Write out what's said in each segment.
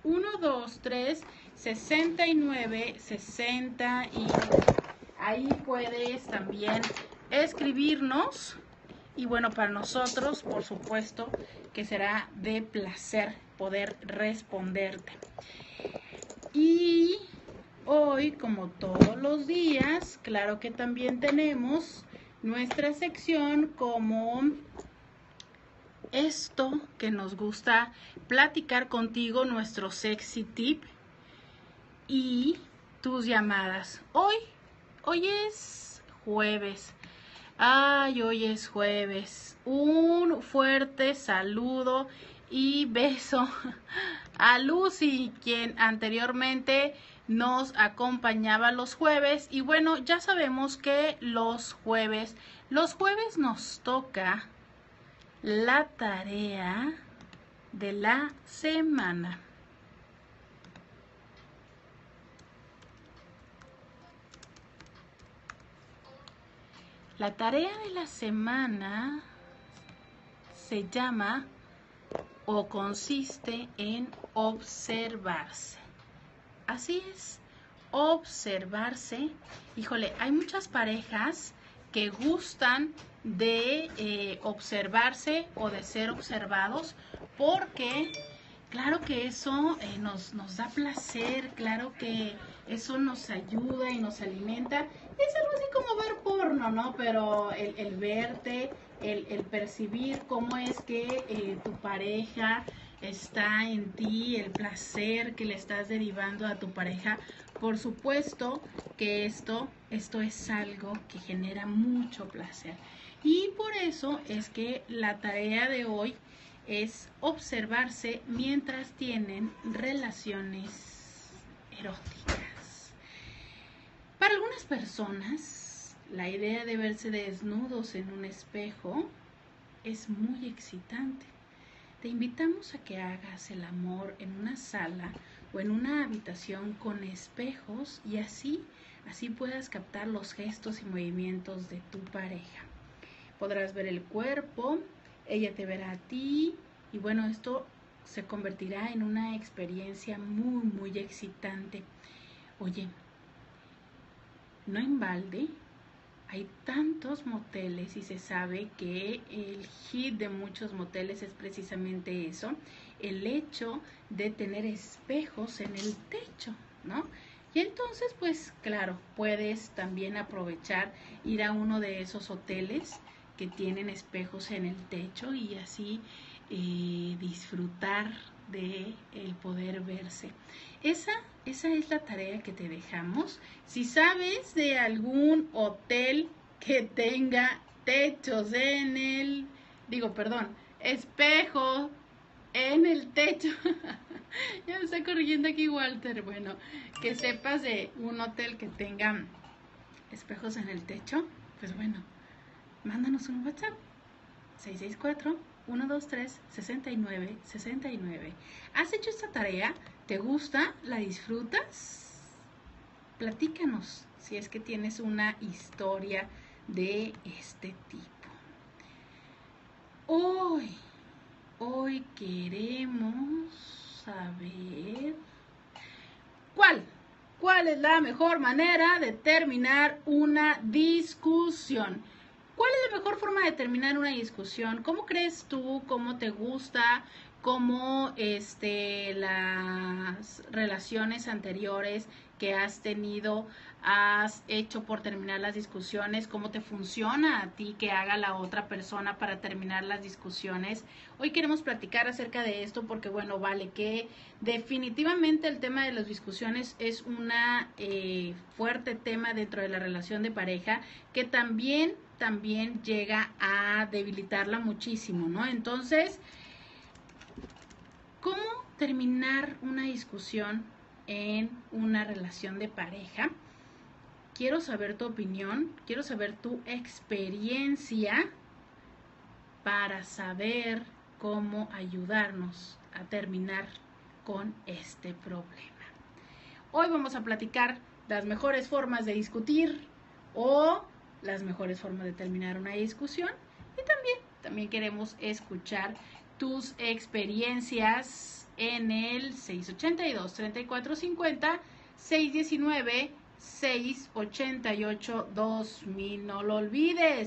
1, 2, 3, 69, 60 y ahí puedes también escribirnos. Y bueno, para nosotros, por supuesto, que será de placer poder responderte. Y hoy, como todos los días, claro que también tenemos nuestra sección como esto que nos gusta platicar contigo, nuestro sexy tip y tus llamadas. Hoy es jueves. Ay, hoy es jueves. Un fuerte saludo y beso a Lucy, quien anteriormente nos acompañaba los jueves. Y bueno, ya sabemos que los jueves nos toca la tarea de la semana. La tarea de la semana se llama o consiste en observarse. Así es, observarse. Híjole, hay muchas parejas que gustan de observarse o de ser observados porque claro que eso nos da placer, claro que eso nos ayuda y nos alimenta. Es algo así como ver porno, ¿no? Pero el verte, el percibir cómo es que tu pareja está en ti, el placer que le estás derivando a tu pareja. Por supuesto que esto es algo que genera mucho placer. Y por eso es que la tarea de hoy es observarse mientras tienen relaciones eróticas. Para algunas personas, la idea de verse desnudos en un espejo es muy excitante. Te invitamos a que hagas el amor en una sala o en una habitación con espejos y así puedas captar los gestos y movimientos de tu pareja. Podrás ver el cuerpo, ella te verá a ti y bueno, esto se convertirá en una experiencia muy, muy excitante. Oye, no en balde, hay tantos moteles y se sabe que el hit de muchos moteles es precisamente eso, el hecho de tener espejos en el techo, ¿no? Y entonces, pues claro, puedes también aprovechar ir a uno de esos hoteles que tienen espejos en el techo y así disfrutar de el poder verse. Esa es la tarea que te dejamos. Si sabes de algún hotel que tenga techos en el, espejo en el techo. Ya me está corrigiendo aquí Walter. Bueno, que sepas de un hotel que tenga espejos en el techo, pues bueno, mándanos un WhatsApp 664-123-6969. ¿Has hecho esta tarea? ¿Te gusta? ¿La disfrutas? Platícanos si es que tienes una historia de este tipo. Hoy queremos saber ¿cuál es la mejor manera de terminar una discusión? ¿Cuál es la mejor forma de terminar una discusión? ¿Cómo crees tú? ¿Cómo te gusta? ¿Cómo las relaciones anteriores que has tenido has hecho por terminar las discusiones? ¿Cómo te funciona a ti que haga la otra persona para terminar las discusiones? Hoy queremos platicar acerca de esto porque, bueno, vale, que definitivamente el tema de las discusiones es una fuerte tema dentro de la relación de pareja que también llega a debilitarla muchísimo, ¿no? Entonces, ¿cómo terminar una discusión en una relación de pareja? Quiero saber tu opinión, quiero saber tu experiencia para saber cómo ayudarnos a terminar con este problema. Hoy vamos a platicar las mejores formas de discutir o las mejores formas de terminar una discusión y también queremos escuchar tus experiencias en el 682-3450, 619-688-2000. No lo olvides,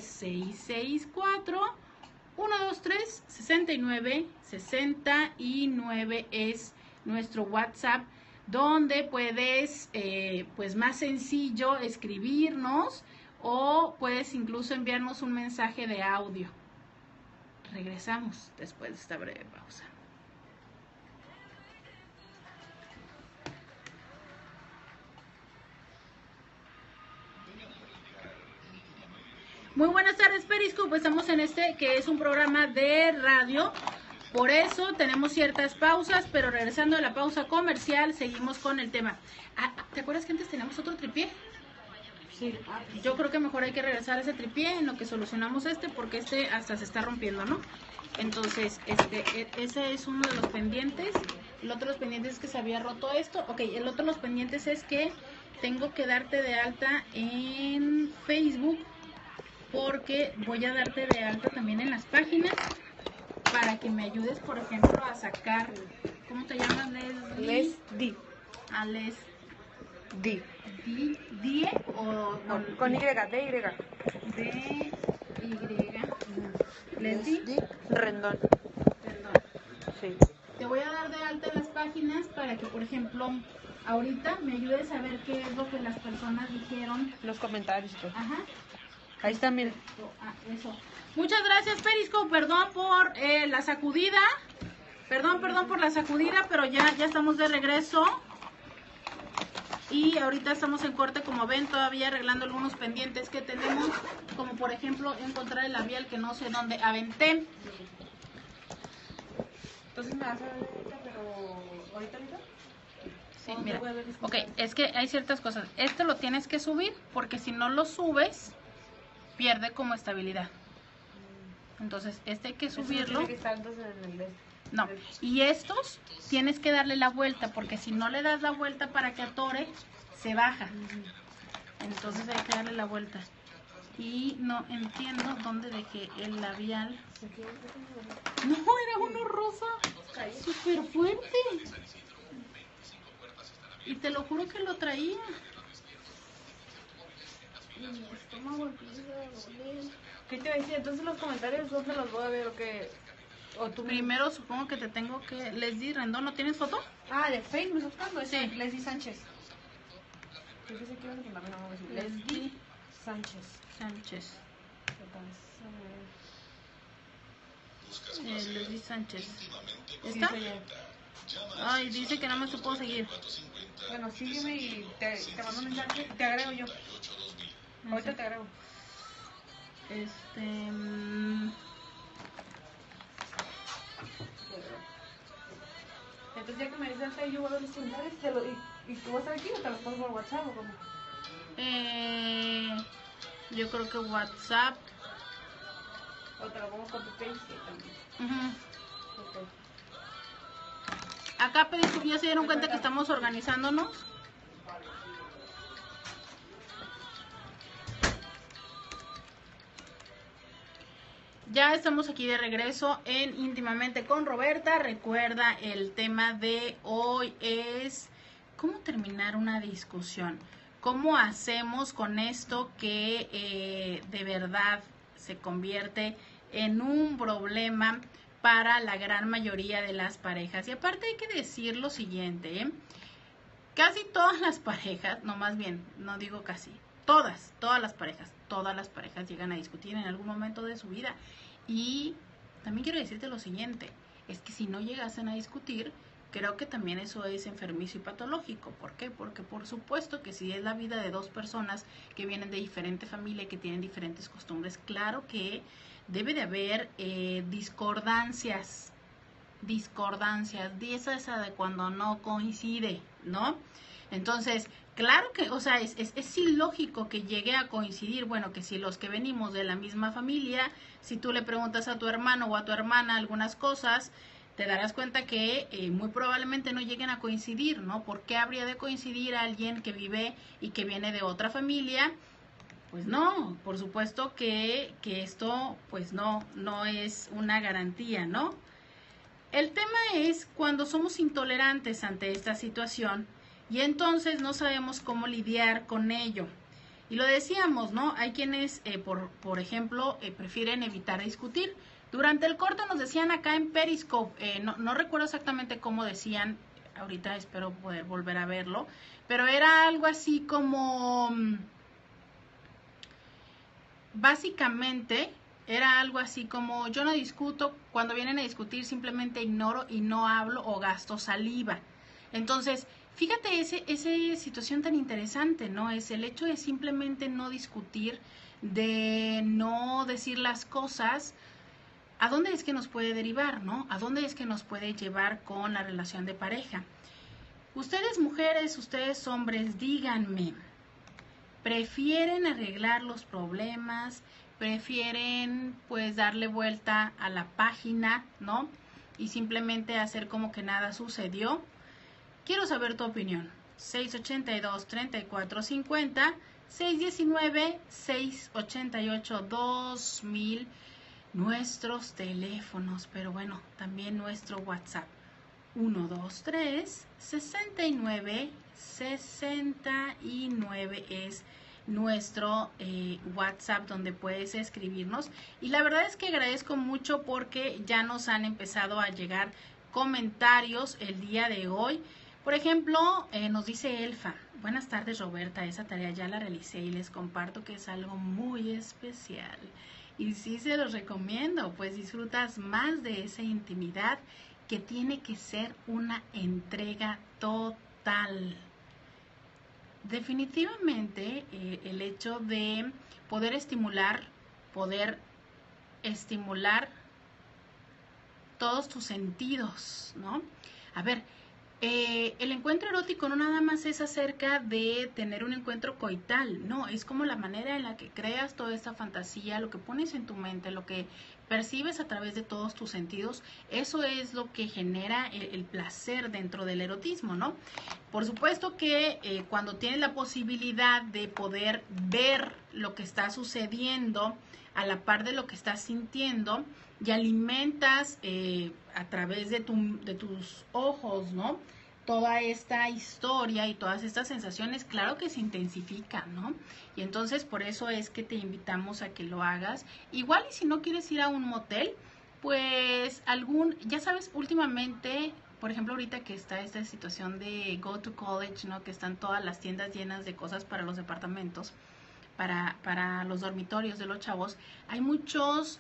664-123-69-69 es nuestro WhatsApp, donde puedes, pues más sencillo, escribirnos o puedes incluso enviarnos un mensaje de audio. Regresamos después de esta breve pausa. Muy buenas tardes, Periscope. Estamos en este que es un programa de radio. Por eso tenemos ciertas pausas, pero regresando a la pausa comercial, seguimos con el tema. ¿Te acuerdas que antes teníamos otro tripié? Sí. Yo creo que mejor hay que regresar a ese tripié en lo que solucionamos porque hasta se está rompiendo, ¿no? Entonces, ese es uno de los pendientes. El otro de los pendientes es que se había roto esto. Ok, el otro de los pendientes es que tengo que darte de alta en Facebook, porque voy a darte de alta también en las páginas para que me ayudes, por ejemplo, a sacar, ¿cómo te llamas? Lesdi. A Les Di. Die o Con Y, D-Y. Lesdi Rendón. Perdón. Sí. Te voy a dar de alta en las páginas para que, por ejemplo, ahorita me ayudes a ver qué es lo que las personas dijeron. Los comentarios y todo. Ajá. Ahí está, miren. Eso. Muchas gracias, Periscope. Perdón por la sacudida. Perdón por la sacudida, pero ya estamos de regreso. Y ahorita estamos en corte, como ven, todavía arreglando algunos pendientes que tenemos, como por ejemplo encontrar el labial que no sé dónde aventé. Entonces me vas a ver ahorita, pero ahorita. Sí, mira. Ok, es que hay ciertas cosas. Esto lo tienes que subir porque si no lo subes, pierde como estabilidad. Entonces, hay que subirlo. No, y estos tienes que darle la vuelta, porque si no le das la vuelta para que atore, se baja. Entonces hay que darle la vuelta. Y no entiendo dónde dejé el labial. No, era uno rosa, súper fuerte. Y te lo juro que lo traía. ¿Qué te decía? Entonces los comentarios, ¿dónde los voy a ver o qué? ¿O tú Primero supongo que te tengo que... Leslie Rendón, ¿no tienes foto? de Facebook me estás buscando. Sí. Leslie Sánchez. Yo pensé que iban a ponerme una voz. Leslie Sánchez. Leslie Sánchez. ¿Está? Ay, dice que no me supo seguir. Bueno, sígueme y te mando un mensaje. Te agrego yo. Ahorita te agrego. Entonces ya que me dices ahí, yo voy a ver los comentarios y tú vas a estar aquí o te los pongo por WhatsApp o cómo. Yo creo que WhatsApp. O te lo pongo con tu paste también. Okay. Acá, Periscope, ya se dieron cuenta que estamos organizándonos. Ya estamos aquí de regreso en Íntimamente con Roberta. Recuerda, el tema de hoy es cómo terminar una discusión. ¿Cómo hacemos con esto que de verdad se convierte en un problema para la gran mayoría de las parejas? Y aparte hay que decir lo siguiente, casi todas las parejas, no, más bien, no digo casi, todas las parejas llegan a discutir en algún momento de su vida. Y también quiero decirte lo siguiente, es que si no llegasen a discutir, creo que también eso es enfermizo y patológico. ¿Por qué? Porque por supuesto que si es la vida de dos personas que vienen de diferente familia y que tienen diferentes costumbres, claro que debe de haber discordancias, esa de cuando no coincide, ¿no? Entonces, claro que, o sea, es ilógico que llegue a coincidir. Bueno, que si los que venimos de la misma familia, si tú le preguntas a tu hermano o a tu hermana algunas cosas, te darás cuenta que muy probablemente no lleguen a coincidir, ¿no? ¿Por qué habría de coincidir alguien que vive y que viene de otra familia? Pues no, por supuesto que esto pues no es una garantía, ¿no? El tema es cuando somos intolerantes ante esta situación y entonces no sabemos cómo lidiar con ello. Y lo decíamos, ¿no? Hay quienes, por ejemplo, prefieren evitar discutir. Durante el corte nos decían acá en Periscope, no recuerdo exactamente cómo decían, ahorita espero poder volver a verlo, pero era algo así como, básicamente, era algo así como, yo no discuto, cuando vienen a discutir simplemente ignoro y no hablo o gasto saliva. Entonces, fíjate esa situación tan interesante, ¿no? Es el hecho de simplemente no discutir, de no decir las cosas. ¿A dónde es que nos puede derivar, no? ¿A dónde es que nos puede llevar con la relación de pareja? Ustedes mujeres, ustedes hombres, díganme, ¿prefieren arreglar los problemas? ¿Prefieren pues darle vuelta a la página, no? Y simplemente hacer como que nada sucedió. Quiero saber tu opinión. 682-3450, 619-688-2000, nuestros teléfonos, pero bueno, también nuestro WhatsApp. 123-69-69 es nuestro WhatsApp donde puedes escribirnos. Y la verdad es que agradezco mucho porque ya nos han empezado a llegar comentarios el día de hoy. Por ejemplo, nos dice Elfa, buenas tardes Roberta, esa tarea ya la realicé y les comparto que es algo muy especial. Y sí se los recomiendo, pues disfrutas más de esa intimidad que tiene que ser una entrega total. Definitivamente el hecho de poder estimular todos tus sentidos, ¿no? A ver, el encuentro erótico no nada más es acerca de tener un encuentro coital, no, es como la manera en la que creas toda esta fantasía, lo que pones en tu mente, lo que percibes a través de todos tus sentidos, eso es lo que genera el placer dentro del erotismo, ¿no? Por supuesto que cuando tienes la posibilidad de poder ver lo que está sucediendo a la par de lo que estás sintiendo y alimentas a través de tus ojos, ¿no? Toda esta historia y todas estas sensaciones, claro que se intensifican, ¿no? Y entonces por eso es que te invitamos a que lo hagas. Igual y si no quieres ir a un motel, pues ya sabes, últimamente, por ejemplo, ahorita que está esta situación de Go to College, ¿no? Que están todas las tiendas llenas de cosas para los departamentos, para los dormitorios de los chavos, hay muchos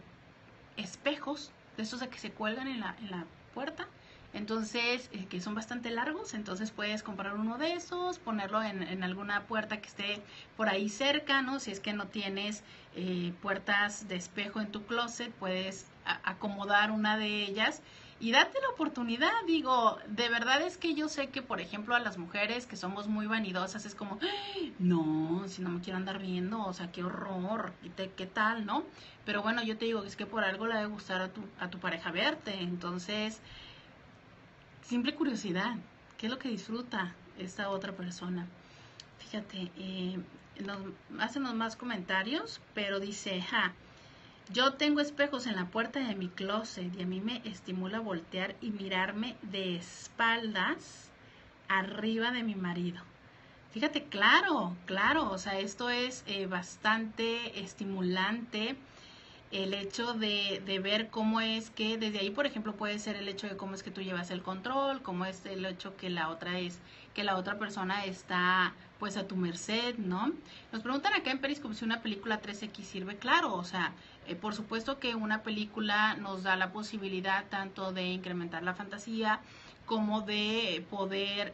espejos de estos de que se cuelgan en la puerta, entonces que son bastante largos, entonces puedes comprar uno de esos, ponerlo en alguna puerta que esté por ahí cerca, ¿no? Si es que no tienes puertas de espejo en tu closet, puedes acomodar una de ellas y date la oportunidad. Digo, de verdad es que yo sé que, por ejemplo, a las mujeres que somos muy vanidosas es como, no, si no me quiero andar viendo, o sea, qué horror, qué tal, ¿no? Pero bueno, yo te digo, es que por algo le debe gustar a tu pareja verte, entonces, simple curiosidad, ¿qué es lo que disfruta esta otra persona? Fíjate, hacen más comentarios, pero dice, yo tengo espejos en la puerta de mi closet y a mí me estimula voltear y mirarme de espaldas arriba de mi marido. Fíjate, claro, o sea, esto es bastante estimulante, el hecho de ver cómo es que, desde ahí, por ejemplo, puede ser el hecho de cómo es que tú llevas el control, cómo es el hecho que la otra persona está pues a tu merced, ¿no? Nos preguntan acá en Periscope si una película 3X sirve. Claro, o sea, por supuesto que una película nos da la posibilidad tanto de incrementar la fantasía como de poder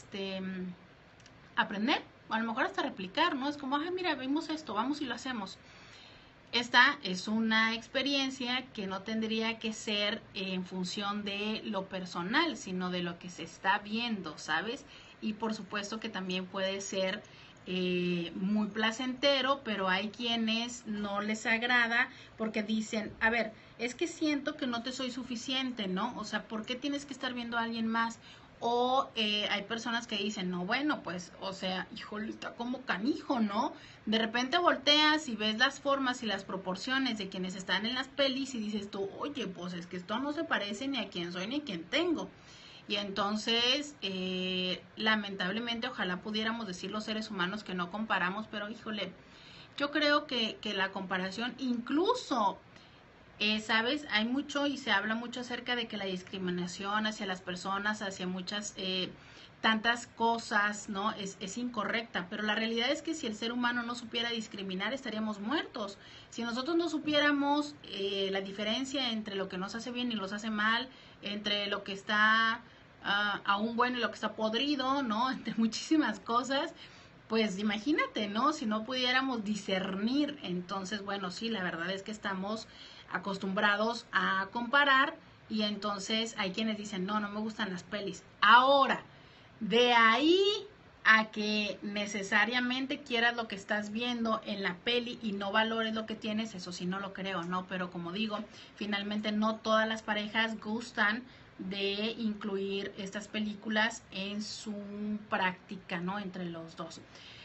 aprender, o a lo mejor hasta replicar, ¿no? Es como, mira, vimos esto, vamos y lo hacemos. Esta es una experiencia que no tendría que ser en función de lo personal, sino de lo que se está viendo, ¿sabes? Y por supuesto que también puede ser muy placentero, pero hay quienes no les agrada porque dicen, a ver, es que siento que no te soy suficiente, ¿no? O sea, ¿por qué tienes que estar viendo a alguien más? O hay personas que dicen, no, bueno, pues, o sea, híjole, está como canijo, ¿no? De repente volteas y ves las formas y las proporciones de quienes están en las pelis y dices tú, oye, pues es que esto no se parece ni a quién soy ni a quién tengo. Y entonces, lamentablemente, ojalá pudiéramos decir los seres humanos que no comparamos, pero híjole, yo creo que la comparación incluso... ¿sabes? Hay mucho y se habla mucho acerca de que la discriminación hacia las personas, hacia muchas, tantas cosas, ¿no? Es incorrecta, pero la realidad es que si el ser humano no supiera discriminar, estaríamos muertos. Si nosotros no supiéramos la diferencia entre lo que nos hace bien y nos hace mal, entre lo que está aún bueno y lo que está podrido, ¿no? Entre muchísimas cosas, pues imagínate, ¿no? Si no pudiéramos discernir, entonces, bueno, sí, la verdad es que estamos acostumbrados a comparar y entonces hay quienes dicen, no, no me gustan las pelis. Ahora, de ahí a que necesariamente quieras lo que estás viendo en la peli y no valores lo que tienes, eso sí no lo creo, ¿no? Pero como digo, finalmente no todas las parejas gustan de incluir estas películas en su práctica, ¿no? Entre los dos.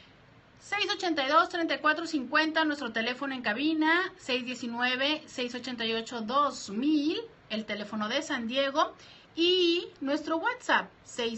682-3450, nuestro teléfono en cabina, 619-688-2000, el teléfono de San Diego, y nuestro WhatsApp,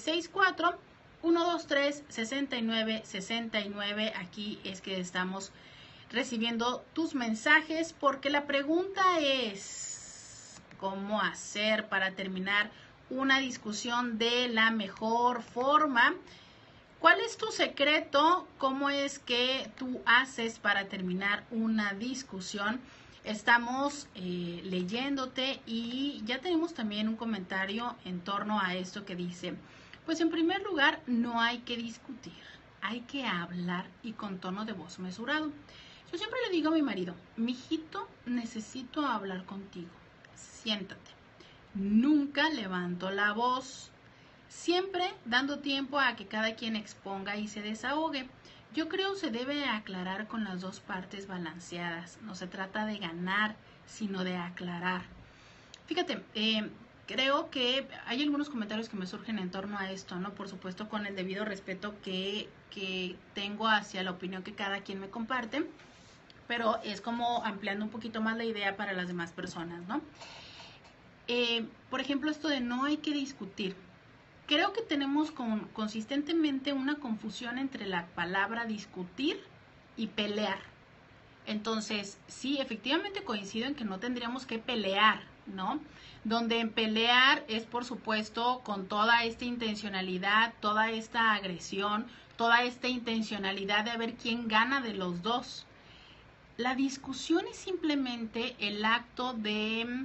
664-123-6969. Aquí es que estamos recibiendo tus mensajes, porque la pregunta es, ¿cómo hacer para terminar una discusión de la mejor forma? ¿Cuál es tu secreto? ¿Cómo es que tú haces para terminar una discusión? Estamos leyéndote y ya tenemos también un comentario en torno a esto que dice, pues en primer lugar no hay que discutir, hay que hablar y con tono de voz mesurado. Yo siempre le digo a mi marido, mijito, necesito hablar contigo, siéntate. Nunca levanto la voz. Siempre dando tiempo a que cada quien exponga y se desahogue. Yo creo se debe aclarar con las dos partes balanceadas. No se trata de ganar, sino de aclarar. Fíjate, creo que hay algunos comentarios que me surgen en torno a esto, ¿no? Por supuesto, con el debido respeto que tengo hacia la opinión que cada quien me comparte, pero es como ampliando un poquito más la idea para las demás personas, ¿no? Por ejemplo, esto de no hay que discutir. Creo que tenemos consistentemente una confusión entre la palabra discutir y pelear. Entonces, sí, efectivamente coincido en que no tendríamos que pelear, ¿no? Donde en pelear es, por supuesto, con toda esta intencionalidad, toda esta agresión, toda esta intencionalidad de ver quién gana de los dos. La discusión es simplemente el acto de,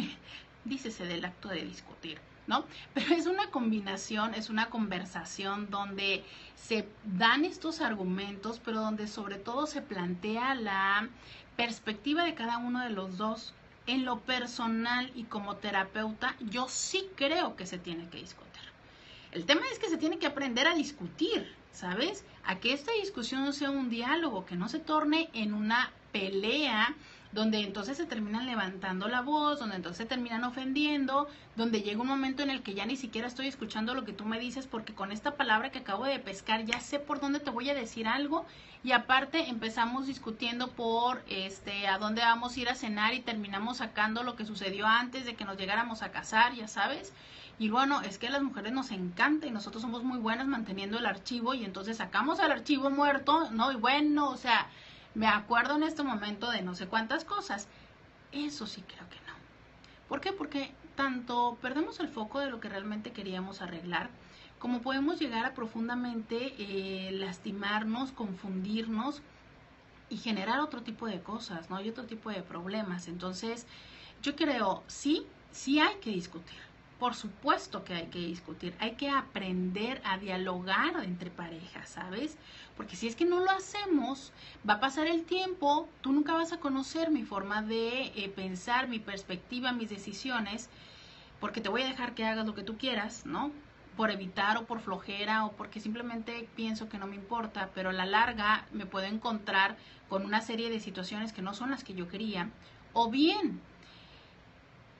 dícese del acto de discutir, ¿no? Pero es una combinación, es una conversación donde se dan estos argumentos, pero donde sobre todo se plantea la perspectiva de cada uno de los dos. En lo personal y como terapeuta, yo sí creo que se tiene que discutir. El tema es que se tiene que aprender a discutir, ¿sabes? A que esta discusión sea un diálogo, que no se torne en una pelea, donde entonces se terminan levantando la voz, donde entonces se terminan ofendiendo, donde llega un momento en el que ya ni siquiera estoy escuchando lo que tú me dices, porque con esta palabra que acabo de pescar ya sé por dónde te voy a decir algo, y aparte empezamos discutiendo por a dónde vamos a ir a cenar y terminamos sacando lo que sucedió antes de que nos llegáramos a casar, ya sabes. Y bueno, es que a las mujeres nos encanta y nosotros somos muy buenas manteniendo el archivo, y entonces sacamos el archivo muerto, ¿no? Y bueno, o sea, me acuerdo en este momento de no sé cuántas cosas. Eso sí creo que no. ¿Por qué? Porque tanto perdemos el foco de lo que realmente queríamos arreglar, como podemos llegar a profundamente lastimarnos, confundirnos y generar otro tipo de cosas, ¿no? Y otro tipo de problemas. Entonces, yo creo, sí hay que discutir. Por supuesto que hay que discutir, hay que aprender a dialogar entre parejas, ¿sabes? Porque si es que no lo hacemos, va a pasar el tiempo, tú nunca vas a conocer mi forma de pensar, mi perspectiva, mis decisiones, porque te voy a dejar que hagas lo que tú quieras, ¿no? Por evitar o por flojera o porque simplemente pienso que no me importa, pero a la larga me puedo encontrar con una serie de situaciones que no son las que yo quería. O bien,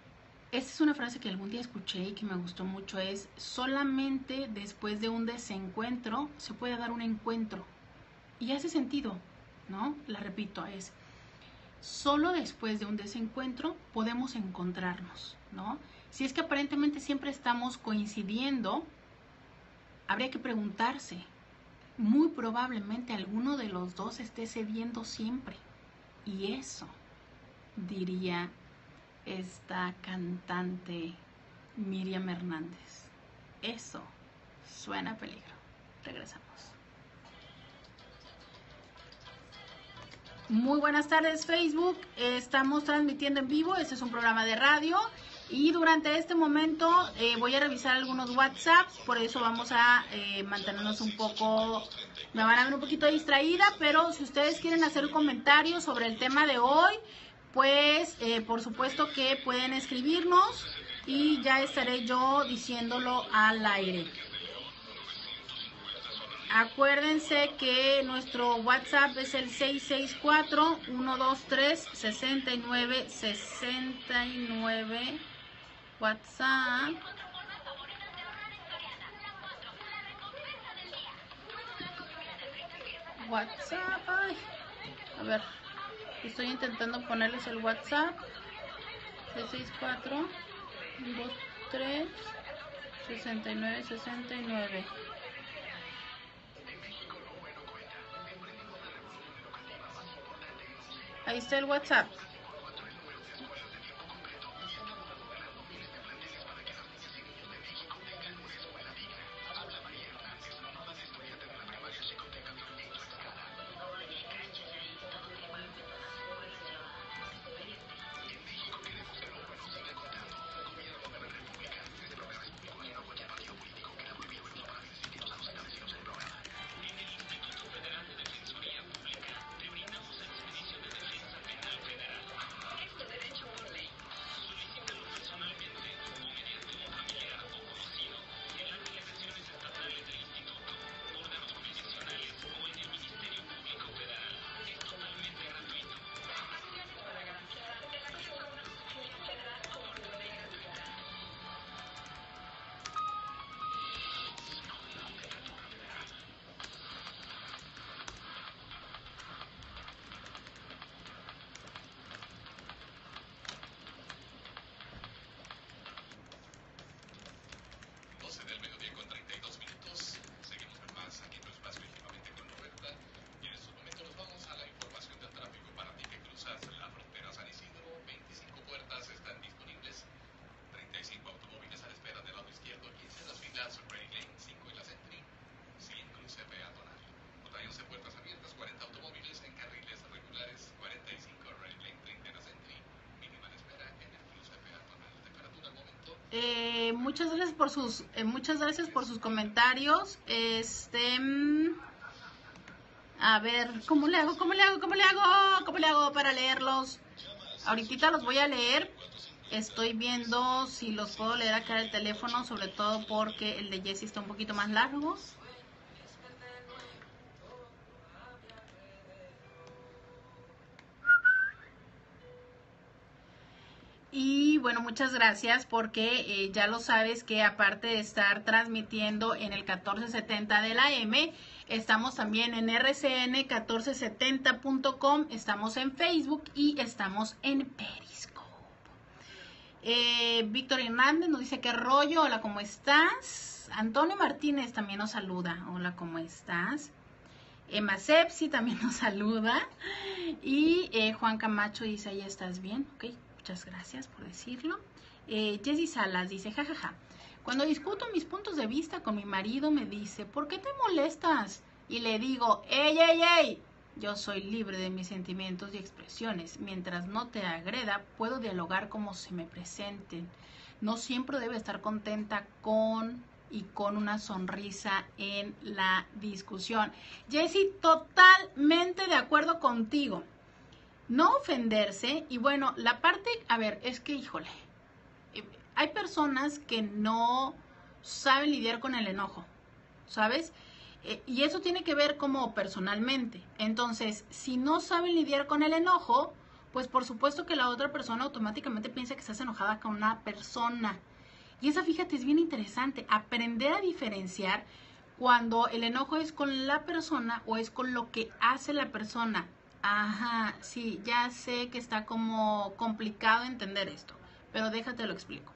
esta es una frase que algún día escuché y que me gustó mucho, es solamente después de un desencuentro se puede dar un encuentro. Y hace sentido, ¿no? La repito, es solo después de un desencuentro podemos encontrarnos, ¿no? Si es que aparentemente siempre estamos coincidiendo, habría que preguntarse, muy probablemente alguno de los dos esté cediendo siempre. Y eso, diría esta cantante Miriam Hernández, eso suena a peligro. Regresamos. Muy buenas tardes, Facebook. Estamos transmitiendo en vivo. Este es un programa de radio. Y durante este momento voy a revisar algunos WhatsApps. Por eso vamos a mantenernos un poco... Me van a ver un poquito distraída. Pero si ustedes quieren hacer comentarios sobre el tema de hoy, pues por supuesto que pueden escribirnos. Y ya estaré yo diciéndolo al aire. Acuérdense que nuestro WhatsApp es el 664-123-6969. WhatsApp. WhatsApp. Ay. A ver, estoy intentando ponerles el WhatsApp. 664-123-6969. Ahí está el WhatsApp. Muchas gracias por sus comentarios. A ver, ¿cómo le hago para leerlos? Ahorita los voy a leer. Estoy viendo si los puedo leer acá en el teléfono, sobre todo porque el de Jessie está un poquito más largo. Y bueno, muchas gracias porque ya lo sabes que aparte de estar transmitiendo en el 1470 de la AM, estamos también en rcn1470.com, estamos en Facebook y estamos en Periscope. Víctor Hernández nos dice qué rollo, hola, ¿cómo estás? Antonio Martínez también nos saluda, hola, ¿cómo estás? Emma Sepsi también nos saluda. Y Juan Camacho dice, ahí estás bien, ok. Muchas gracias por decirlo. Jessy Salas dice, jajaja, cuando discuto mis puntos de vista con mi marido me dice, ¿por qué te molestas? Y le digo, ey, yo soy libre de mis sentimientos y expresiones. Mientras no te agreda, puedo dialogar como se me presenten. No siempre debe estar contenta con una sonrisa en la discusión. Jessy, totalmente de acuerdo contigo. No ofenderse, y bueno, la parte, a ver, es que, híjole, hay personas que no saben lidiar con el enojo, ¿sabes? Y eso tiene que ver como personalmente. Entonces, si no saben lidiar con el enojo, pues por supuesto que la otra persona automáticamente piensa que estás enojada con una persona. Y esa, fíjate, es bien interesante, aprender a diferenciar cuando el enojo es con la persona o es con lo que hace la persona. Ajá, sí, ya sé que está como complicado entender esto, pero déjate lo explico.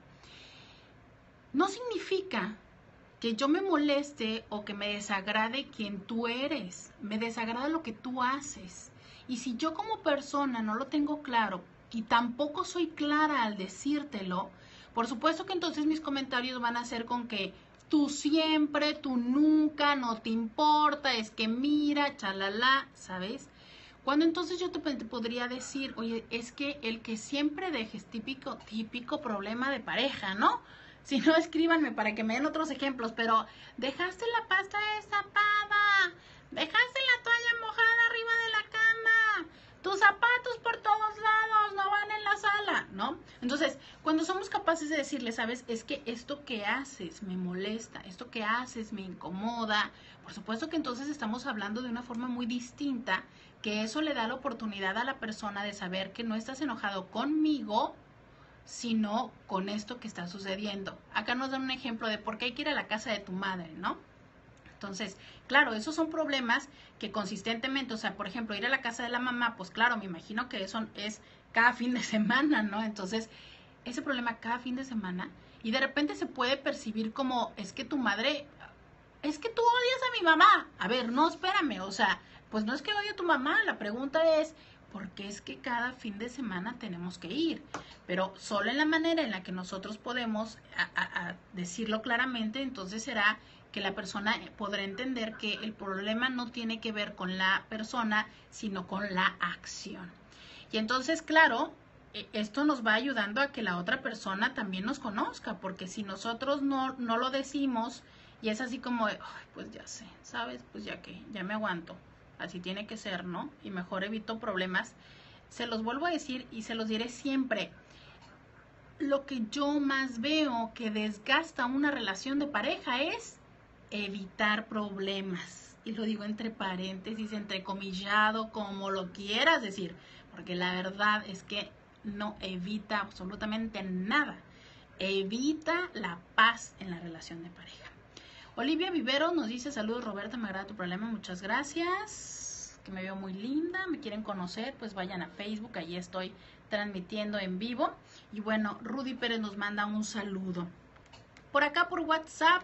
No significa que yo me moleste o que me desagrade quien tú eres, me desagrada lo que tú haces. Y si yo como persona no lo tengo claro y tampoco soy clara al decírtelo, por supuesto que entonces mis comentarios van a ser con que tú siempre, tú nunca, no te importa, es que mira, chalala, ¿sabes? Cuando entonces yo te podría decir, oye, es que el que siempre dejes, típico problema de pareja, ¿no? Si no, escríbanme para que me den otros ejemplos, pero dejaste la pasta destapada, dejaste la toalla mojada arriba de la cama, tus zapatos por todos lados, no van en la sala, ¿no? Entonces, cuando somos capaces de decirle, ¿sabes? Es que esto que haces me molesta, esto que haces me incomoda, por supuesto que entonces estamos hablando de una forma muy distinta, que eso le da la oportunidad a la persona de saber que no estás enojado conmigo, sino con esto que está sucediendo. Acá nos dan un ejemplo de por qué hay que ir a la casa de tu madre, ¿no? Entonces, claro, esos son problemas que consistentemente, o sea, por ejemplo, ir a la casa de la mamá, pues claro, me imagino que eso es cada fin de semana, ¿no? Entonces, ese problema cada fin de semana, y de repente se puede percibir como, es que tu madre, es que tú odias a mi mamá. A ver, no, espérame, o sea, pues no es que odie a tu mamá, la pregunta es, porque es que cada fin de semana tenemos que ir, pero solo en la manera en la que nosotros podemos a decirlo claramente, entonces será que la persona podrá entender que el problema no tiene que ver con la persona, sino con la acción. Y entonces, claro, esto nos va ayudando a que la otra persona también nos conozca, porque si nosotros no lo decimos y es así como, ay, pues ya sé, ¿sabes? Pues ya que, ya me aguanto. Así tiene que ser, ¿no? Y mejor evito problemas. Se los vuelvo a decir y se los diré siempre. Lo que yo más veo que desgasta una relación de pareja es evitar problemas. Y lo digo entre paréntesis, entrecomillado, como lo quieras decir. Porque la verdad es que no evita absolutamente nada. Evita la paz en la relación de pareja. Olivia Vivero nos dice, saludos Roberta, me agrada tu problema, muchas gracias, que me veo muy linda, me quieren conocer, pues vayan a Facebook, allí estoy transmitiendo en vivo. Y bueno, Rudy Pérez nos manda un saludo. Por acá por WhatsApp,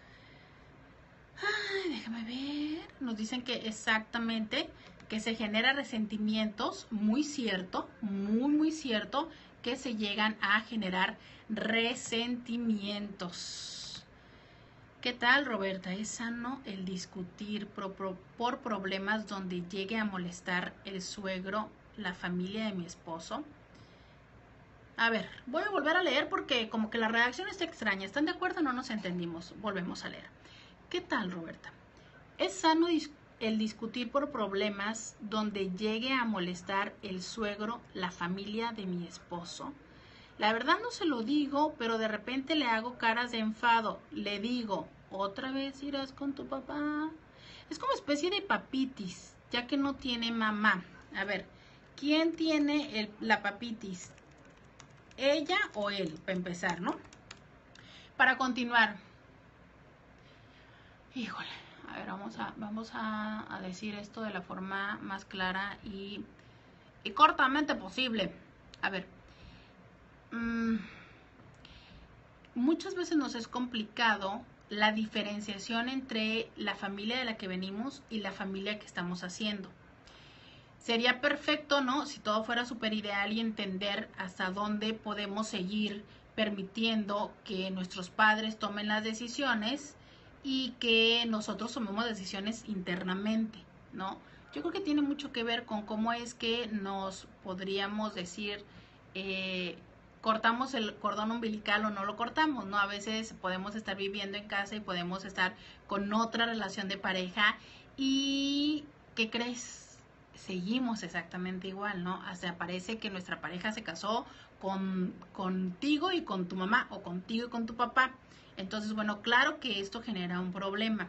ay, déjame ver, nos dicen que exactamente, que se genera resentimientos, muy cierto, muy cierto, que se llegan a generar resentimientos. ¿Qué tal, Roberta? ¿Es sano el discutir por problemas donde llegue a molestar el suegro, la familia de mi esposo? A ver, voy a volver a leer porque como que la redacción está extraña. ¿Están de acuerdo? No nos entendimos. Volvemos a leer. ¿Qué tal, Roberta? ¿Es sano el discutir por problemas donde llegue a molestar el suegro, la familia de mi esposo? La verdad no se lo digo, pero de repente le hago caras de enfado. Le digo, ¿otra vez irás con tu papá? Es como especie de papitis, ya que no tiene mamá. A ver, ¿quién tiene la papitis? ¿Ella o él? Para empezar, ¿no? Para continuar. Híjole, a ver, vamos a decir esto de la forma más clara y cortamente posible. A ver. Muchas veces nos es complicado la diferenciación entre la familia de la que venimos y la familia que estamos haciendo. Sería perfecto, ¿no? Si todo fuera súper ideal y entender hasta dónde podemos seguir permitiendo que nuestros padres tomen las decisiones y que nosotros tomemos decisiones internamente, ¿no? Yo creo que tiene mucho que ver con cómo es que nos podríamos decir, cortamos el cordón umbilical o no lo cortamos, ¿no? A veces podemos estar viviendo en casa y podemos estar con otra relación de pareja y, ¿qué crees? Seguimos exactamente igual, ¿no? Hasta parece que nuestra pareja se casó contigo y con tu mamá o contigo y con tu papá. Entonces, bueno, claro que esto genera un problema.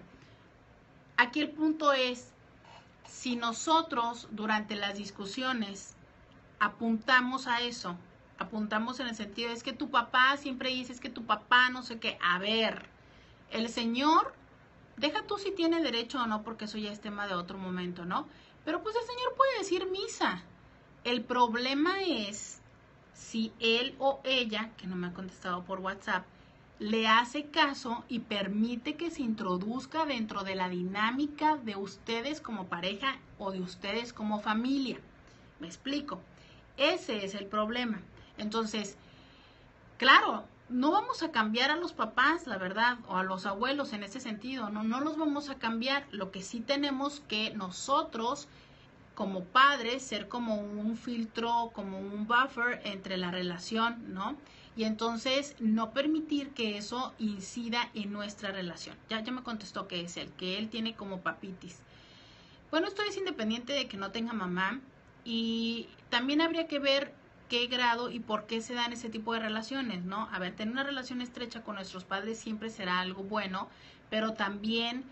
Aquí el punto es, si nosotros durante las discusiones apuntamos a eso, apuntamos en el sentido, es que tu papá siempre dice, es que tu papá no sé qué. A ver, el señor, deja tú si tiene derecho o no, porque eso ya es tema de otro momento, ¿no? Pero pues el señor puede decir misa. El problema es si él o ella, que no me ha contestado por WhatsApp, le hace caso y permite que se introduzca dentro de la dinámica de ustedes como pareja o de ustedes como familia. ¿Me explico? Ese es el problema. Entonces, claro, no vamos a cambiar a los papás, la verdad, o a los abuelos en ese sentido, no los vamos a cambiar. Lo que sí tenemos que nosotros, como padres, ser como un filtro, como un buffer entre la relación, ¿no? Y entonces no permitir que eso incida en nuestra relación. Ya me contestó que es que él tiene como papitis. Bueno, esto es independiente de que no tenga mamá, y también habría que ver qué grado y por qué se dan ese tipo de relaciones, ¿no? A ver, tener una relación estrecha con nuestros padres siempre será algo bueno, pero también,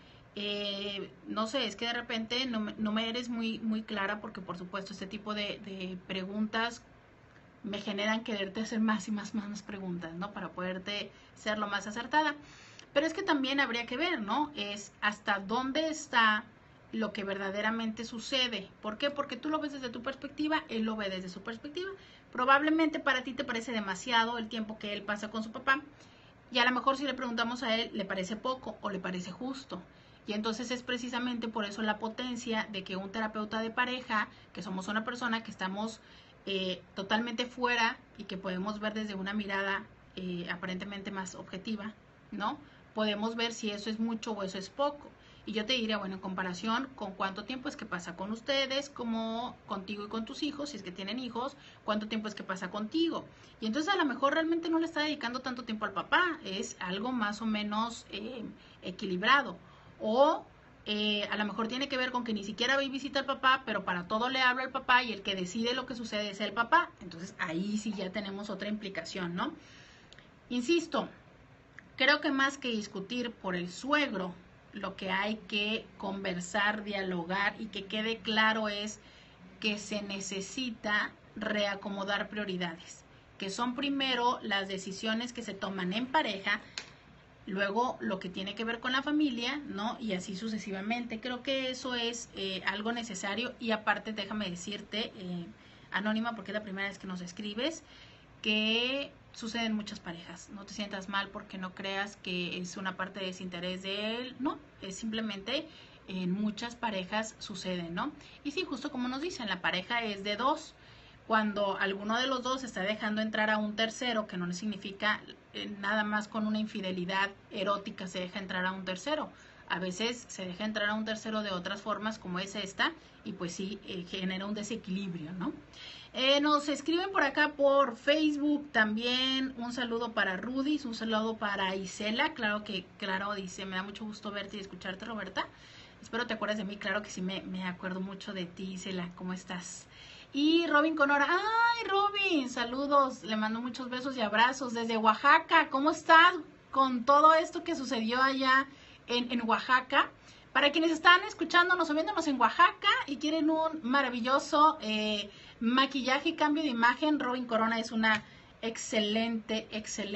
no sé, es que de repente no me eres muy clara, porque por supuesto este tipo de preguntas me generan quererte hacer más y más preguntas, ¿no? Para poderte ser lo más acertada. Pero es que también habría que ver, ¿no? Es hasta dónde está lo que verdaderamente sucede. ¿Por qué? Porque tú lo ves desde tu perspectiva, él lo ve desde su perspectiva. Probablemente para ti te parece demasiado el tiempo que él pasa con su papá, y a lo mejor si le preguntamos a él, le parece poco o le parece justo. Y entonces es precisamente por eso la potencia de que un terapeuta de pareja, que somos una persona que estamos totalmente fuera y que podemos ver desde una mirada aparentemente más objetiva, ¿no? Podemos ver si eso es mucho o eso es poco. Y yo te diría, bueno, en comparación con cuánto tiempo es que pasa con ustedes, como contigo y con tus hijos, si es que tienen hijos, cuánto tiempo es que pasa contigo. Y entonces a lo mejor realmente no le está dedicando tanto tiempo al papá, es algo más o menos equilibrado. O a lo mejor tiene que ver con que ni siquiera va y visita al papá, pero para todo le habla al papá, y el que decide lo que sucede es el papá. Entonces ahí sí ya tenemos otra implicación, ¿no? Insisto, creo que más que discutir por el suegro, lo que hay que conversar, dialogar y que quede claro es que se necesita reacomodar prioridades, que son primero las decisiones que se toman en pareja, luego lo que tiene que ver con la familia, ¿no? Y así sucesivamente. Creo que eso es algo necesario. Y aparte, déjame decirte, Anónima, porque es la primera vez que nos escribes, que sucede en muchas parejas. No te sientas mal porque no creas que es una parte de desinterés de él, no, es simplemente en muchas parejas sucede, ¿no? Y sí, justo como nos dicen, la pareja es de dos. Cuando alguno de los dos está dejando entrar a un tercero, que no le significa nada más con una infidelidad erótica se deja entrar a un tercero. A veces se deja entrar a un tercero de otras formas, como es esta, y pues sí, genera un desequilibrio, ¿no? Nos escriben por acá por Facebook también. Un saludo para Rudy, un saludo para Isela. Claro, dice, me da mucho gusto verte y escucharte, Roberta. Espero te acuerdes de mí. Claro que sí, me acuerdo mucho de ti, Isela. ¿Cómo estás? Y Robin Conora. ¡Ay, Robin! Saludos. Le mando muchos besos y abrazos desde Oaxaca. ¿Cómo estás con todo esto que sucedió allá en Oaxaca? Para quienes están escuchándonos o viéndonos en Oaxaca y quieren un maravilloso maquillaje y cambio de imagen, Robin Corona es una excelente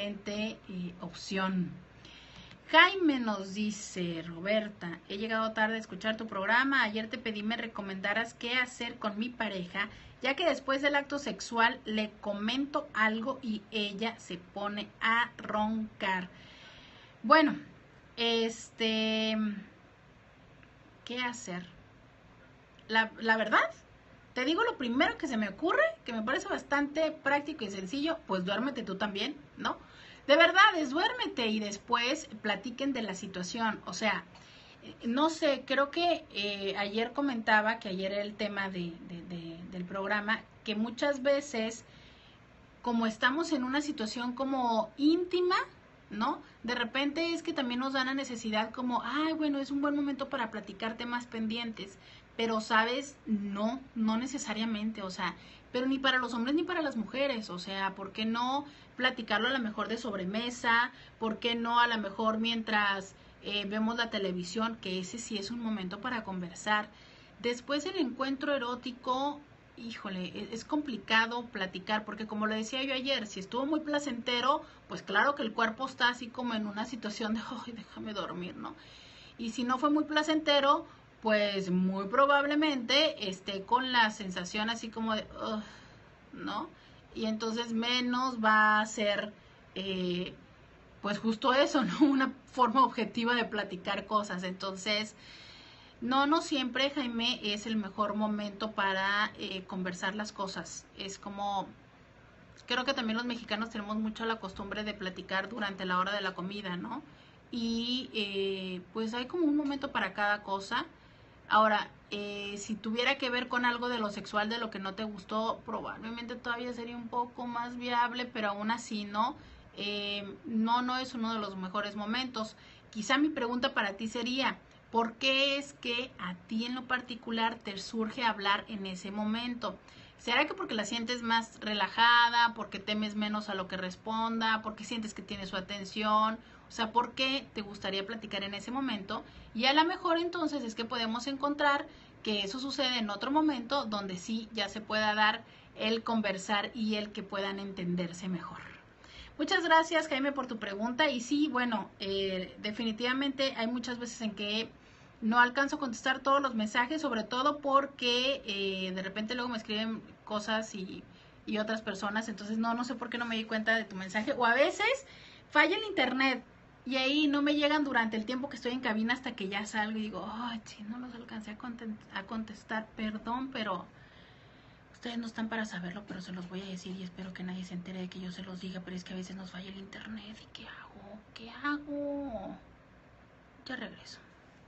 opción. Jaime nos dice, Roberta, he llegado tarde a escuchar tu programa. Ayer te pedí me recomendaras qué hacer con mi pareja, ya que después del acto sexual le comento algo y ella se pone a roncar. Bueno, ¿qué hacer? La verdad, te digo lo primero que se me ocurre, que me parece bastante práctico y sencillo, pues duérmete tú también, ¿no? De verdad, duérmete y después platiquen de la situación. O sea, no sé, creo que ayer comentaba, que ayer era el tema del programa, que muchas veces, como estamos en una situación como íntima, ¿no? De repente es que también nos da la necesidad como, ay, bueno, es un buen momento para platicar temas pendientes, pero, ¿sabes? No necesariamente, o sea, pero ni para los hombres ni para las mujeres, o sea, ¿por qué no platicarlo a lo mejor de sobremesa? ¿Por qué no a lo mejor mientras vemos la televisión? Que ese sí es un momento para conversar. Después el encuentro erótico, híjole, es complicado platicar, porque como le decía yo ayer, si estuvo muy placentero, pues claro que el cuerpo está así como en una situación de, ay, déjame dormir, ¿no? Y si no fue muy placentero, pues muy probablemente esté con la sensación así como de, ¿no? Y entonces menos va a ser, pues justo eso, ¿no? Una forma objetiva de platicar cosas. Entonces, no siempre, Jaime, es el mejor momento para conversar las cosas. Es como, creo que también los mexicanos tenemos mucho la costumbre de platicar durante la hora de la comida, ¿no? Y pues hay como un momento para cada cosa. Ahora, si tuviera que ver con algo de lo sexual, de lo que no te gustó, probablemente todavía sería un poco más viable, pero aún así no. No es uno de los mejores momentos. Quizá mi pregunta para ti sería, ¿por qué es que a ti en lo particular te surge hablar en ese momento? ¿Será que porque la sientes más relajada, porque temes menos a lo que responda, porque sientes que tiene su atención? O sea, ¿por qué te gustaría platicar en ese momento? Y a lo mejor entonces es que podemos encontrar que eso sucede en otro momento donde sí ya se pueda dar el conversar y el que puedan entenderse mejor. Muchas gracias, Jaime, por tu pregunta. Y sí, bueno, definitivamente hay muchas veces en que no alcanzo a contestar todos los mensajes, sobre todo porque de repente luego me escriben cosas y otras personas, entonces no sé por qué no me di cuenta de tu mensaje. O a veces falla el internet y ahí no me llegan durante el tiempo que estoy en cabina hasta que ya salgo y digo, ay, sí, no los alcancé a contestar, perdón, pero ustedes no están para saberlo, pero se los voy a decir y espero que nadie se entere de que yo se los diga, pero es que a veces nos falla el internet. ¿Y qué hago? ¿Qué hago? Ya regreso.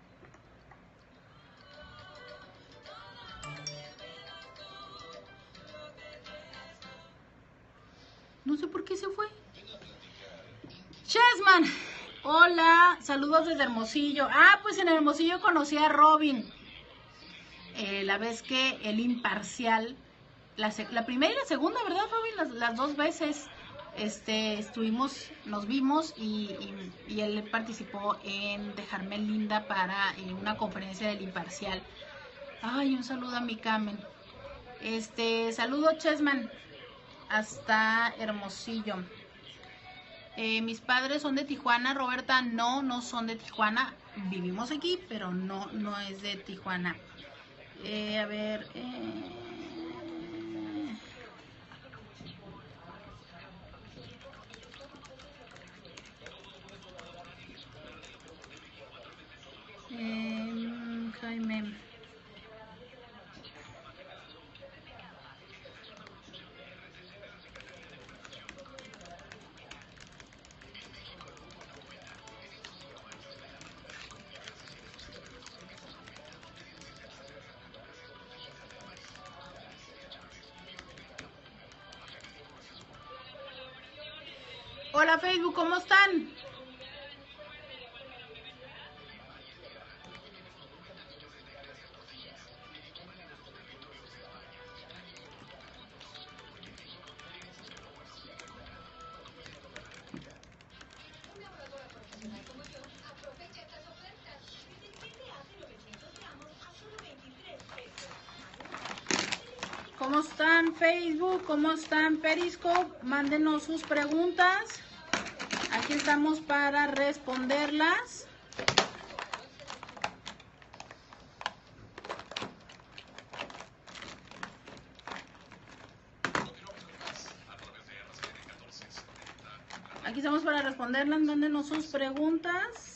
No sé por qué se fue. Chessman, hola, saludos desde Hermosillo. Ah, pues en Hermosillo conocí a Robin. La vez que el imparcial, la primera y la segunda, ¿verdad, Robin? Las dos veces estuvimos, nos vimos y él participó en Dejarme Linda para una conferencia del imparcial. Ay, un saludo a mi Carmen. Saludo Chessman hasta Hermosillo. Mis padres son de Tijuana, Roberta. No son de Tijuana. Vivimos aquí, pero no es de Tijuana. A ver. Jaime. Hola Facebook, ¿cómo están? ¿Cómo están Facebook? ¿Cómo están Periscope? Mándenos sus preguntas. Aquí estamos para responderlas. Aquí estamos para responderlas. Mándenos sus preguntas.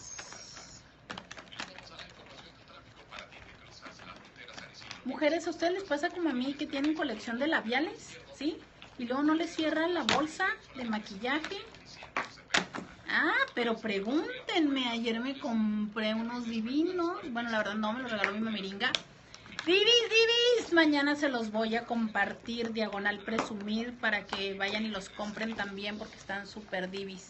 Mujeres, ¿a ustedes les pasa como a mí que tienen colección de labiales? ¿Sí? Y luego no les cierran la bolsa de maquillaje. Ah, pero pregúntenme. Ayer me compré unos divinos. Bueno, la verdad no, me los regaló mi mamiringa. Divis. Mañana se los voy a compartir, diagonal presumir, para que vayan y los compren también porque están súper divis.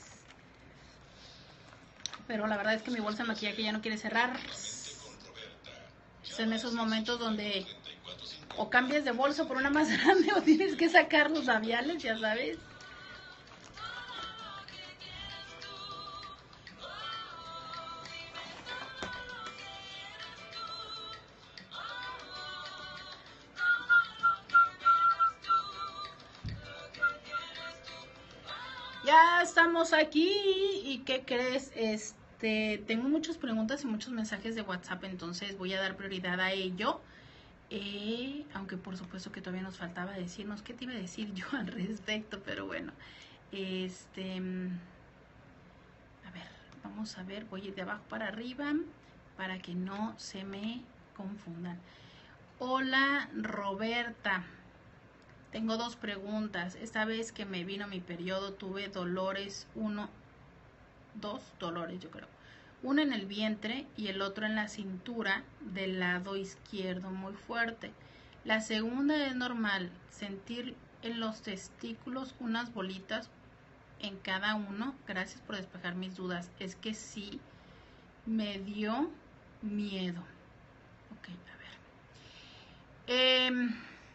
Pero la verdad es que mi bolsa de maquillaje ya no quiere cerrar. Es en esos momentos donde o cambias de bolsa por una más grande o tienes que sacar los labiales, ya sabes. ya estamos aquí. ¿Y qué crees? Tengo muchas preguntas y muchos mensajes de WhatsApp, entonces voy a dar prioridad a ello. Aunque por supuesto que todavía nos faltaba decirnos qué te iba a decir yo al respecto, pero bueno. A ver, vamos a ver, voy a ir de abajo para arriba para que no se me confundan. Hola, Roberta. Tengo 2 preguntas. Esta vez que me vino mi periodo tuve dolores, 2 dolores yo creo. Uno en el vientre y el otro en la cintura del lado izquierdo muy fuerte. La segunda es normal, sentir en los testículos unas bolitas en cada uno. Gracias por despejar mis dudas. Es que sí me dio miedo. Ok, a ver.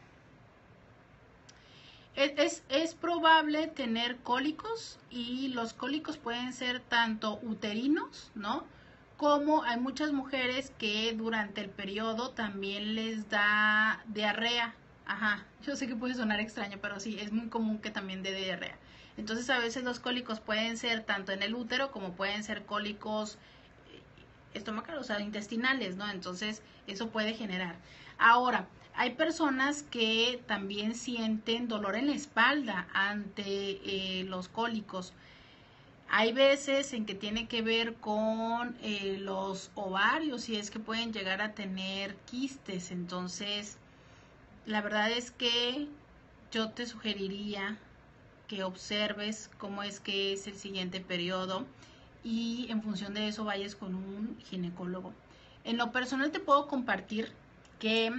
Es probable tener cólicos, y los cólicos pueden ser tanto uterinos, ¿no? Como hay muchas mujeres que durante el periodo también les da diarrea. Ajá, yo sé que puede sonar extraño, pero sí, es muy común que también dé diarrea. Entonces a veces los cólicos pueden ser tanto en el útero como pueden ser cólicos estomacales, o sea, intestinales, ¿no? Entonces eso puede generar. Ahora, hay personas que también sienten dolor en la espalda ante los cólicos. Hay veces en que tiene que ver con los ovarios, y es que pueden llegar a tener quistes. Entonces, la verdad es que yo te sugeriría que observes cómo es que es el siguiente periodo y en función de eso vayas con un ginecólogo. En lo personal te puedo compartir que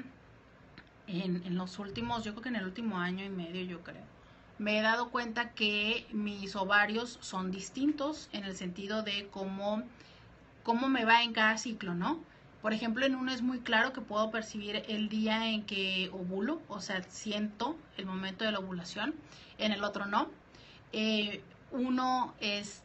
en los últimos, yo creo que en el último año y medio, yo creo, me he dado cuenta que mis ovarios son distintos en el sentido de cómo me va en cada ciclo, ¿no? Por ejemplo, en uno es muy claro que puedo percibir el día en que ovulo, o sea, siento el momento de la ovulación. En el otro no. Uno,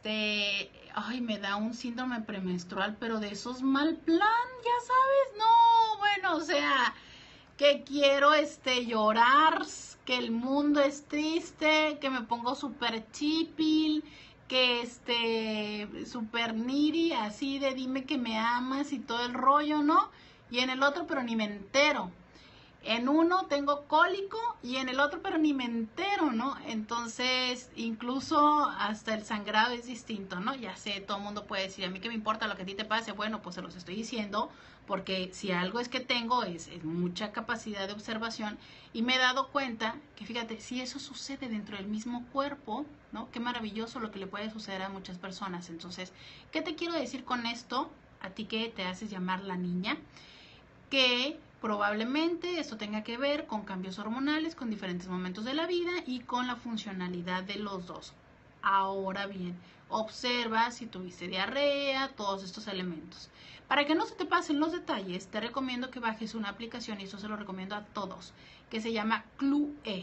me da un síndrome premenstrual, pero de esos mal plan, ya sabes, no, bueno, o sea, que quiero llorar, que el mundo es triste, que me pongo súper chipil, que súper needy, así de dime que me amas y todo el rollo, ¿no? Y en el otro, pero ni me entero. En uno tengo cólico y en el otro pero ni me entero, ¿no? Entonces, incluso hasta el sangrado es distinto, ¿no? Ya sé, todo el mundo puede decir, a mí qué me importa lo que a ti te pase. Bueno, pues se los estoy diciendo porque si algo es que tengo es mucha capacidad de observación, y me he dado cuenta que, fíjate, si eso sucede dentro del mismo cuerpo, ¿no? Qué maravilloso lo que le puede suceder a muchas personas. Entonces, ¿qué te quiero decir con esto? A ti que te haces llamar la niña, que probablemente esto tenga que ver con cambios hormonales, con diferentes momentos de la vida y con la funcionalidad de los dos. Ahora bien, observa si tuviste diarrea, todos estos elementos. Para que no se te pasen los detalles, te recomiendo que bajes una aplicación, y eso se lo recomiendo a todos, que se llama CLUE,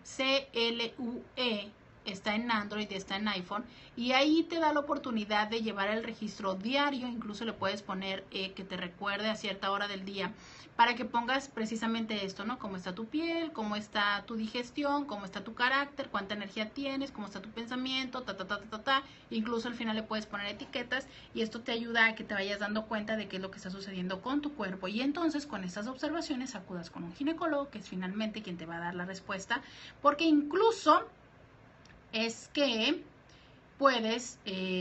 C-L-U-E. Está en Android, está en iPhone, y ahí te da la oportunidad de llevar el registro diario. Incluso le puedes poner que te recuerde a cierta hora del día, para que pongas precisamente esto, ¿no? Cómo está tu piel, cómo está tu digestión, cómo está tu carácter, cuánta energía tienes, cómo está tu pensamiento, Incluso al final le puedes poner etiquetas, y esto te ayuda a que te vayas dando cuenta de qué es lo que está sucediendo con tu cuerpo. Y entonces, con estas observaciones, acudas con un ginecólogo, que es finalmente quien te va a dar la respuesta, porque incluso es que puedes,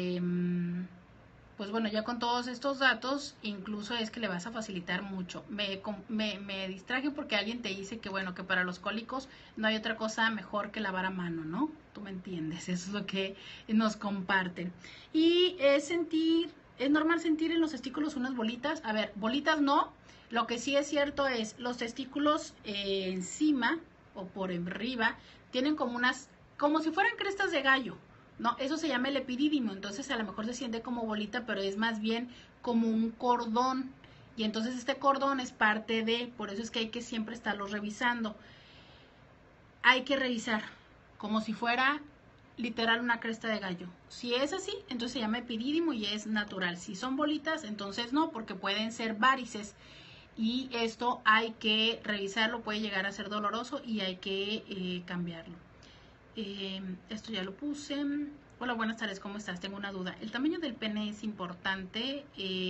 pues bueno, ya con todos estos datos, incluso es que le vas a facilitar mucho. Me distraje porque alguien te dice que, bueno, que para los cólicos no hay otra cosa mejor que lavar a mano, ¿no? Tú me entiendes, eso es lo que nos comparten. Y es normal sentir en los testículos unas bolitas. A ver, bolitas no. Lo que sí es cierto es, los testículos encima o por arriba tienen como si fueran crestas de gallo, ¿no? Eso se llama el epidídimo. Entonces a lo mejor se siente como bolita, pero es más bien como un cordón. Y entonces este cordón es parte de, por eso es que hay que siempre estarlos revisando. Hay que revisar como si fuera literal una cresta de gallo. Si es así, entonces se llama epidídimo y es natural. Si son bolitas, entonces no, porque pueden ser varices. Y esto hay que revisarlo, puede llegar a ser doloroso y hay que cambiarlo. Esto ya lo puse. Hola, buenas tardes, ¿cómo estás? Tengo una duda. ¿El tamaño del pene es importante?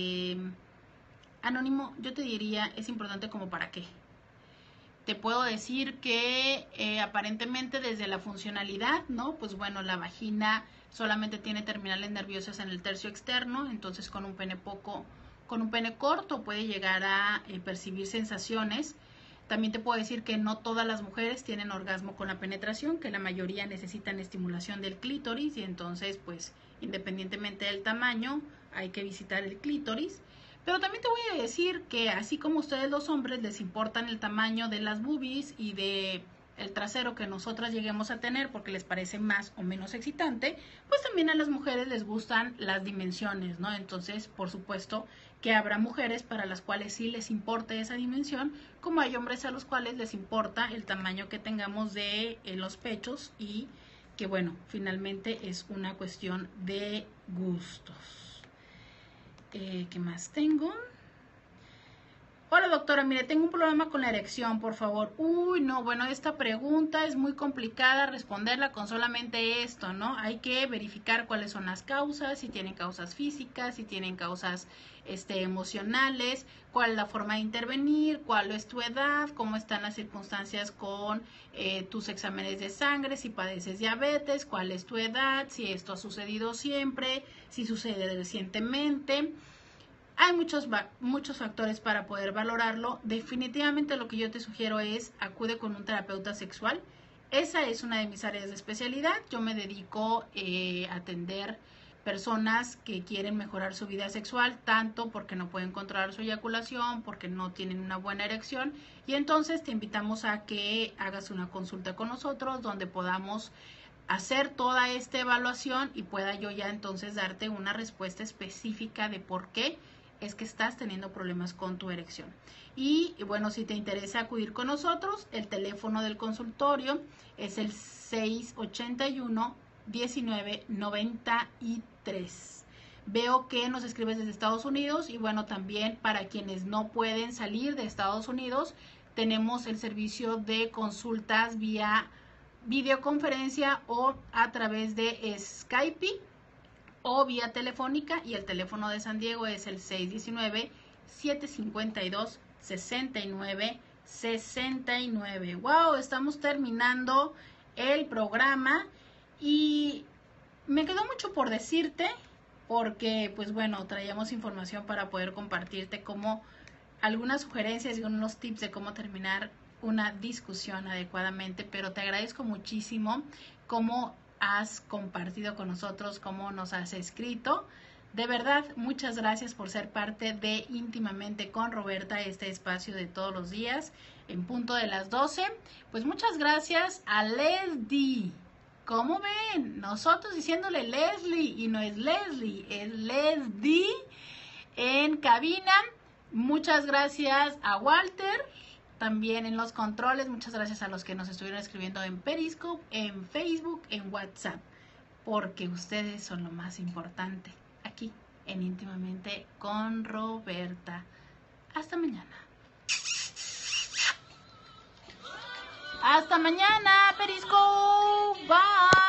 Anónimo, yo te diría, ¿es importante como para qué? Te puedo decir que aparentemente desde la funcionalidad, ¿no? Pues bueno, la vagina solamente tiene terminales nerviosas en el tercio externo, entonces con un pene corto puede llegar a percibir sensaciones. También te puedo decir que no todas las mujeres tienen orgasmo con la penetración, que la mayoría necesitan estimulación del clítoris y entonces pues independientemente del tamaño hay que visitar el clítoris. Pero también te voy a decir que así como ustedes los hombres les importan el tamaño de las boobies y de el trasero que nosotras lleguemos a tener porque les parece más o menos excitante, pues también a las mujeres les gustan las dimensiones, ¿no? Entonces, por supuesto que habrá mujeres para las cuales sí les importe esa dimensión, como hay hombres a los cuales les importa el tamaño que tengamos de los pechos y que bueno, finalmente es una cuestión de gustos. ¿Qué más tengo? Hola doctora, mire, tengo un problema con la erección, por favor. Uy, no, bueno, esta pregunta es muy complicada responderla con solamente esto, ¿no? Hay que verificar cuáles son las causas, si tienen causas físicas, si tienen causas emocionales, cuál es la forma de intervenir, cuál es tu edad, cómo están las circunstancias con tus exámenes de sangre, si padeces diabetes, cuál es tu edad, si esto ha sucedido siempre, si sucede recientemente. Hay muchos factores para poder valorarlo. Definitivamente lo que yo te sugiero es acude con un terapeuta sexual. Esa es una de mis áreas de especialidad. Yo me dedico a atender personas que quieren mejorar su vida sexual, tanto porque no pueden controlar su eyaculación, porque no tienen una buena erección. Y entonces te invitamos a que hagas una consulta con nosotros donde podamos hacer toda esta evaluación y pueda yo ya entonces darte una respuesta específica de por qué es que estás teniendo problemas con tu erección. Y bueno, si te interesa acudir con nosotros, el teléfono del consultorio es el 681-1993. Veo que nos escribes desde Estados Unidos y bueno, también para quienes no pueden salir de Estados Unidos, tenemos el servicio de consultas vía videoconferencia o a través de Skype o vía telefónica y el teléfono de San Diego es el 619-752-6969. Wow, estamos terminando el programa y me quedó mucho por decirte porque pues bueno, traíamos información para poder compartirte como algunas sugerencias y unos tips de cómo terminar una discusión adecuadamente, pero te agradezco muchísimo cómo has compartido con nosotros, cómo nos has escrito. De verdad, muchas gracias por ser parte de Íntimamente con Roberta, este espacio de todos los días, en punto de las 12. Pues muchas gracias a Leslie. ¿Cómo ven? Nosotros diciéndole Leslie y no es Leslie, es Leslie en cabina. Muchas gracias a Walter, también en los controles. Muchas gracias a los que nos estuvieron escribiendo en Periscope, en Facebook, en WhatsApp, porque ustedes son lo más importante aquí en Íntimamente con Roberta. Hasta mañana. Hasta mañana, Periscope. Bye.